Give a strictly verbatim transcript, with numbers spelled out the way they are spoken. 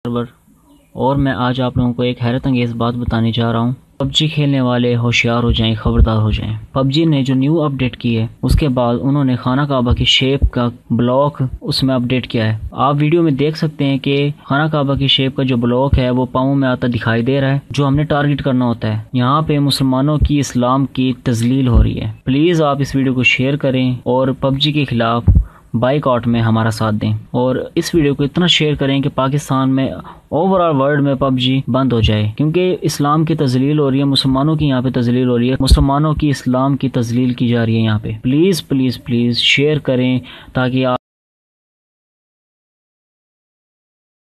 Server और मैं आज आप लोगों को एक हैरत अंगेज़ बात बताने जा रहा हूँ। पबजी खेलने वाले होशियार हो जाएं, खबरदार हो जाएं। पबजी ने जो न्यू अपडेट की है उसके बाद उन्होंने खाना काबा की शेप का ब्लॉक उसमें अपडेट किया है। आप वीडियो में देख सकते हैं कि खाना काबा की शेप का जो ब्लॉक है वो पाँव में आता दिखाई दे रहा है, जो हमने टारगेट करना होता है। यहाँ पे मुसलमानों की इस्लाम की तजलील हो रही है। प्लीज़ आप इस वीडियो को शेयर करें और पबजी के खिलाफ बाइकआउट में हमारा साथ दें, और इस वीडियो को इतना शेयर करें कि पाकिस्तान में ओवरऑल वर्ल्ड में पबजी बंद हो जाए, क्योंकि इस्लाम की तजलील हो रही है, मुसलमानों की यहाँ पे तजलील हो रही है, मुसलमानों की इस्लाम की तजलील की जा रही है यहाँ पे। प्लीज़ प्लीज़ प्लीज़ शेयर करें ताकि आप